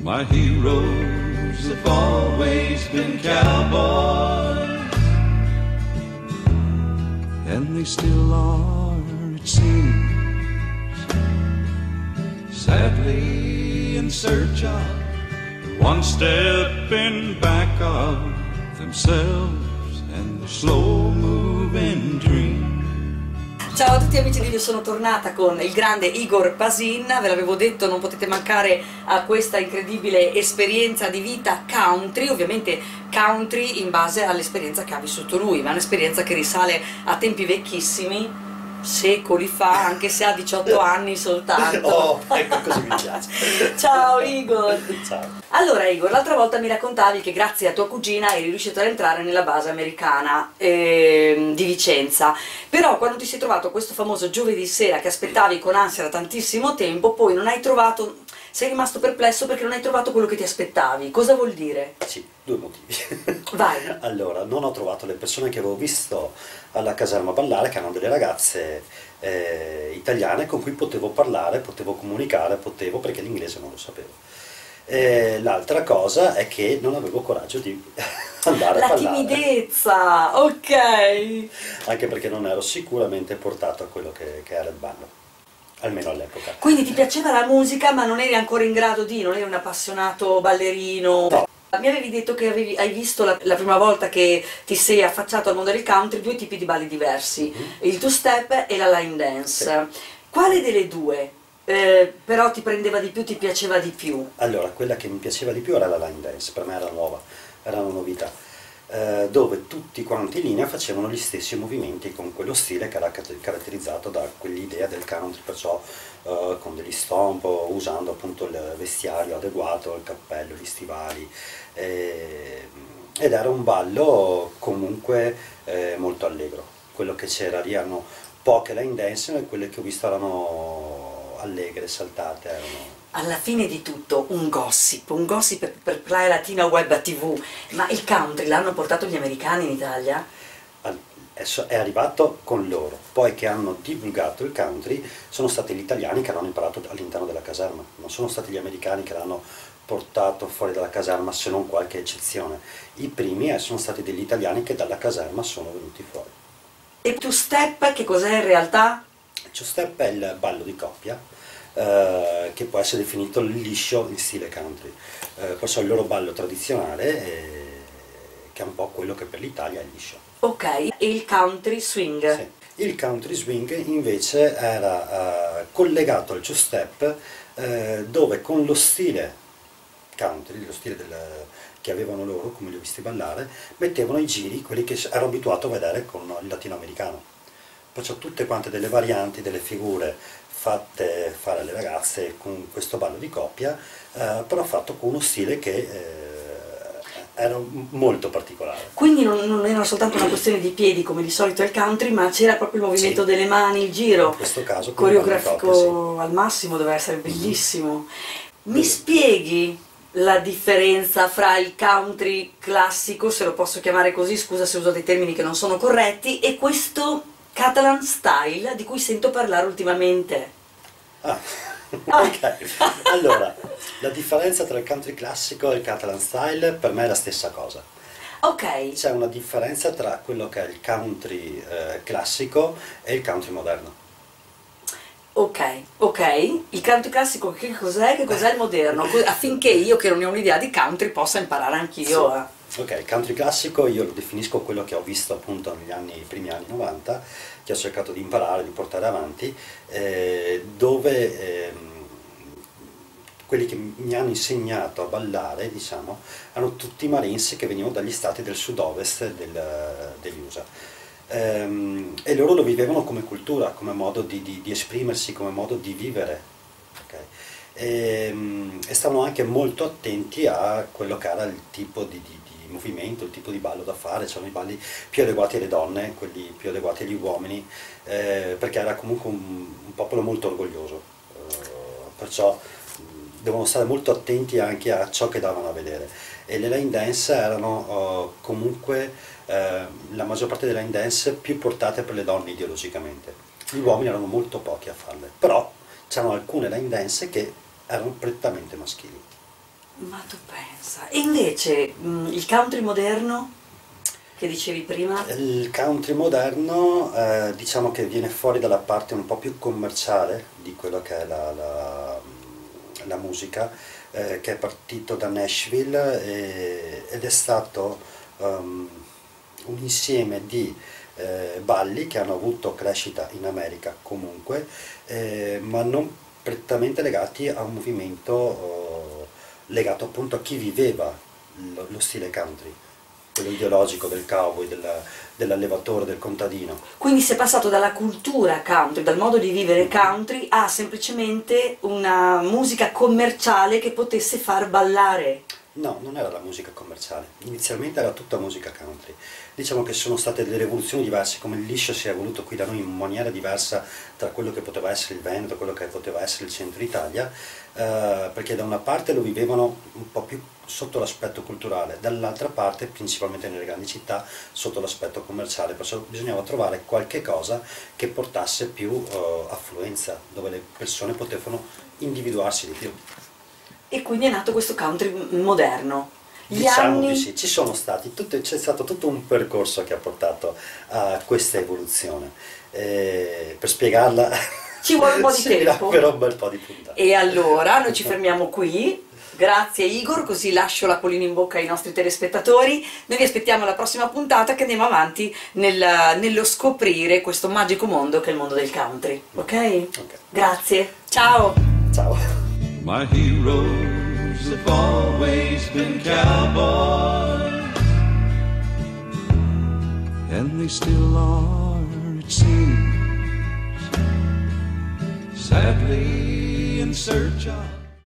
My heroes have always been cowboys, and they still are, it seems, sadly in search of one step in back of themselves and the slow-moving dream. Ciao a tutti amici di Io sono tornata con il grande Igor Pasin. Ve l'avevo detto, non potete mancare a questa incredibile esperienza di vita country, ovviamente country in base all'esperienza che ha vissuto lui, ma un'esperienza che risale a tempi vecchissimi, secoli fa, anche se ha 18 anni soltanto. Oh, ecco, così mi piace. Ciao Igor! Ciao. Allora Igor, l'altra volta mi raccontavi che grazie a tua cugina eri riuscito ad entrare nella base americana di Vicenza, però quando ti sei trovato questo famoso giovedì sera che aspettavi con ansia da tantissimo tempo, poi non hai trovato, sei rimasto perplesso perché non hai trovato quello che ti aspettavi. Cosa vuol dire? Sì, due motivi. Vai. Allora, non ho trovato le persone che avevo visto alla caserma ballare, che erano delle ragazze italiane con cui potevo parlare, potevo comunicare, perché l'inglese non lo sapevo. L'altra cosa è che non avevo coraggio di andare a ballare. La timidezza, ok. Anche perché non ero sicuramente portato a quello che era il ballo, almeno all'epoca. Quindi ti piaceva la musica ma non eri ancora in grado di, non eri un appassionato ballerino? No. Mi avevi detto che hai visto la prima volta che ti sei affacciato al mondo del country due tipi di balli diversi, il two-step e la line dance. Sì. Quale delle due però ti prendeva di più, ti piaceva di più? Allora, quella che mi piaceva di più era la line dance, per me era nuova, era una novità, dove tutti quanti in linea facevano gli stessi movimenti con quello stile che era caratterizzato da quell'idea del country, perciò con degli stomp, usando appunto il vestiario adeguato, il cappello, gli stivali, ed era un ballo comunque molto allegro. Quello che c'era lì erano poche line dance, e quelle che ho visto erano allegre, saltate. Alla fine di tutto un gossip per Playa Latina Web TV, ma il country l'hanno portato gli americani in Italia? È arrivato con loro, poi che hanno divulgato il country sono stati gli italiani che l'hanno imparato all'interno della caserma, non sono stati gli americani che l'hanno portato fuori dalla caserma, se non qualche eccezione. I primi sono stati degli italiani che dalla caserma sono venuti fuori. E two step che cos'è in realtà? Il two step è il ballo di coppia, che può essere definito liscio in stile country, perciò il loro ballo tradizionale, che è un po' quello che per l'Italia è il liscio. Ok, e il country swing? Sì. Il country swing invece era collegato al two step, dove con lo stile country, lo stile che avevano loro, come li ho visti ballare, mettevano i giri, quelli che ero abituato a vedere con il latinoamericano. Perciò tutte quante delle varianti, delle figure fatte fare alle ragazze con questo ballo di coppia, però fatto con uno stile che era molto particolare. Quindi non era soltanto una questione di piedi come di solito il country, ma c'era proprio il movimento delle mani, il giro. In questo caso coreografico coppia, sì. Al massimo, deve essere bellissimo. Mi spieghi la differenza fra il country classico, se lo posso chiamare così, scusa se uso dei termini che non sono corretti, e questo Catalan style di cui sento parlare ultimamente? Ok. Allora, la differenza tra il country classico e il Catalan style per me è la stessa cosa. Ok. C'è una differenza tra quello che è il country classico e il country moderno. Ok, il country classico che cos'è? Che cos'è il moderno? Affinché io, che non ne ho un'idea di country, possa imparare anch'io a... Ok, il country classico io lo definisco quello che ho visto appunto negli primi anni 90, che ho cercato di imparare, di portare avanti, dove quelli che mi hanno insegnato a ballare, diciamo, erano tutti marines che venivano dagli stati del sud-ovest degli USA. E loro lo vivevano come cultura, come modo di esprimersi, come modo di vivere. Okay? E stavano anche molto attenti a quello che era il tipo di movimento, il tipo di ballo da fare. C'erano i balli più adeguati alle donne, quelli più adeguati agli uomini, perché era comunque un popolo molto orgoglioso, perciò devono stare molto attenti anche a ciò che davano a vedere. E le line dance erano comunque, la maggior parte delle line dance, più portate per le donne ideologicamente. Gli uomini erano molto pochi a farle, però c'erano alcune line dance che erano prettamente maschili. Ma tu pensa. E invece il country moderno che dicevi prima? Il country moderno diciamo che viene fuori dalla parte un po' più commerciale di quello che è la musica, che è partito da Nashville ed è stato un insieme di balli che hanno avuto crescita in America comunque, ma non prettamente legati a un movimento legato appunto a chi viveva lo stile country, quello ideologico del cowboy, dell'allevatore, del contadino. Quindi si è passato dalla cultura country, dal modo di vivere country, a semplicemente una musica commerciale che potesse far ballare. No, non era la musica commerciale, inizialmente era tutta musica country. Diciamo che sono state delle evoluzioni diverse, come il liscio si è evoluto qui da noi in maniera diversa tra quello che poteva essere il Veneto e quello che poteva essere il centro Italia, perché da una parte lo vivevano un po' più sotto l'aspetto culturale, dall'altra parte, principalmente nelle grandi città, sotto l'aspetto commerciale, perciò bisognava trovare qualche cosa che portasse più affluenza, dove le persone potevano individuarsi di più. E quindi è nato questo country moderno. Diciamo di sì, ci sono stati, c'è stato tutto un percorso che ha portato a questa evoluzione. Per spiegarla Ci vuole un po' di tempo. però un bel po' di puntate. E allora noi ci fermiamo qui. Grazie Igor, così lascio la polina in bocca ai nostri telespettatori. Noi vi aspettiamo alla prossima puntata che andiamo avanti nello scoprire questo magico mondo che è il mondo del country. Ok? Grazie. Ciao. Ciao. My heroes have always been cowboys, and they still are, it seems, sadly in search of